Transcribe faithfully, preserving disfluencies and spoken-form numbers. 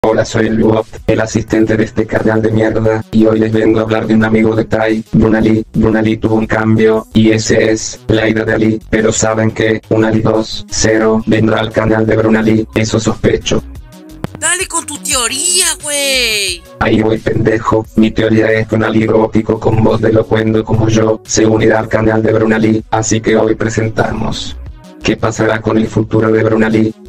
Hola, soy el Bot, el asistente de este canal de mierda, y hoy les vengo a hablar de un amigo de Tai, Brunali. Brunali tuvo un cambio, y ese es la ira de Ali, pero saben que un Ali dos punto cero vendrá al canal de Brunali, eso sospecho. Dale con tu teoría, güey. Ahí voy, pendejo. Mi teoría es que un Ali gótico con voz de elocuendo como yo se unirá al canal de Brunali, así que hoy presentamos ¿qué pasará con el futuro de Brunali?